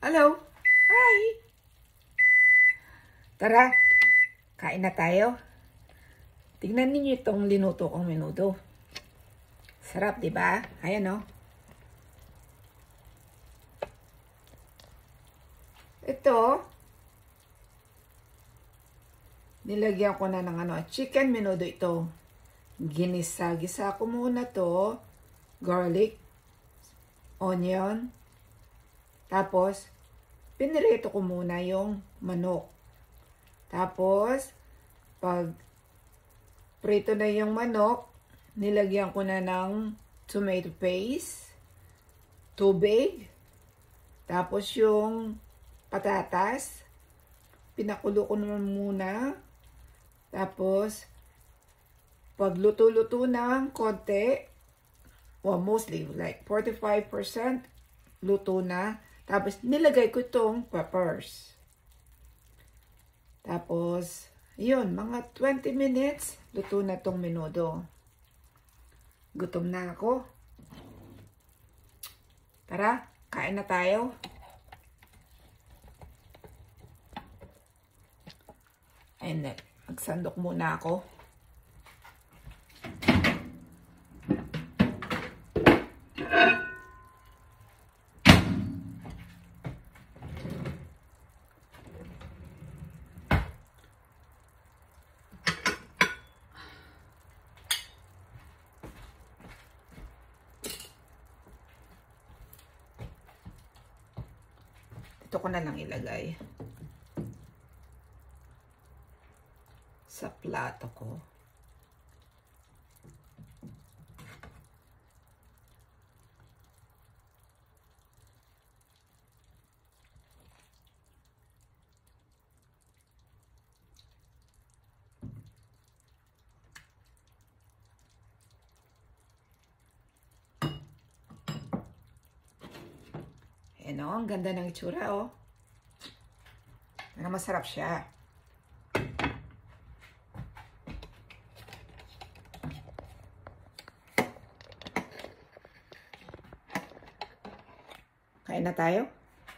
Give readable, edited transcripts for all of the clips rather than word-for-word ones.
Hello! Hi! Tara, kain na tayo. Tignan ninyo itong linuto kong menudo. Sarap, di ba? Ayan, oh. Ito, nilagyan ko na ng chicken menudo ito. Ginisa-gisa ko muna to. Garlic, onion, tapos, pinirito ko muna yung manok. Tapos, pag prito na yung manok, nilagyan ko na ng tomato paste, tubig, tapos yung patatas, pinakulo ko naman muna. Tapos, pag luto-luto ng konti, well, mostly, like 45% luto na. Tapos, nilagay ko itong peppers. Tapos, yun, mga 20 minutes, luto na itong menudo. Gutom na ako. Tara, kain na tayo. And then, magsandok muna ako. Ito ko na lang ilagay sa plato ko. Ayan o, ang ganda ng itsura o. Masarap siya. Kain na tayo.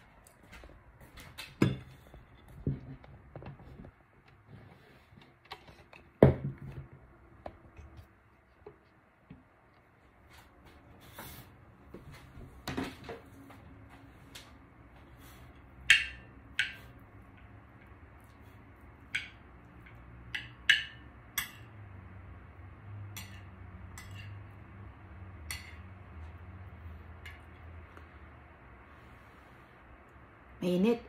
Mainit.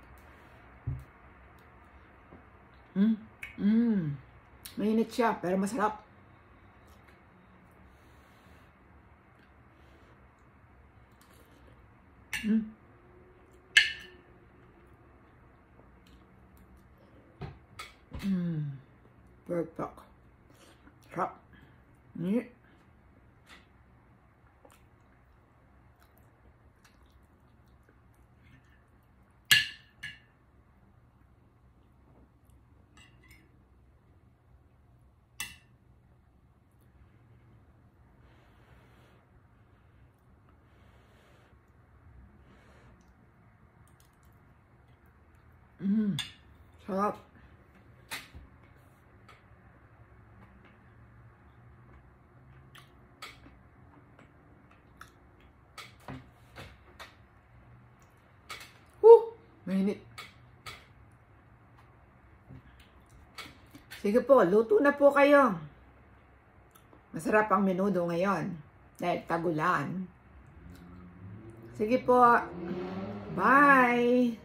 Mainit siya, pero masarap. Perfect. Sarap. Sarap. Mainit. Sige po, luto na po kayo. Masarap ang menudo ngayon dahil tagulan. Sige po. Bye!